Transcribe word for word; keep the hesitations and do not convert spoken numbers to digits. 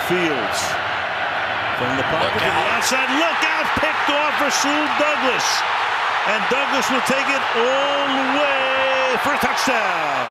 Fields from the pocket to the outside. Look out, picked off Rasul Douglass. And Douglass will take it all the way for a touchdown.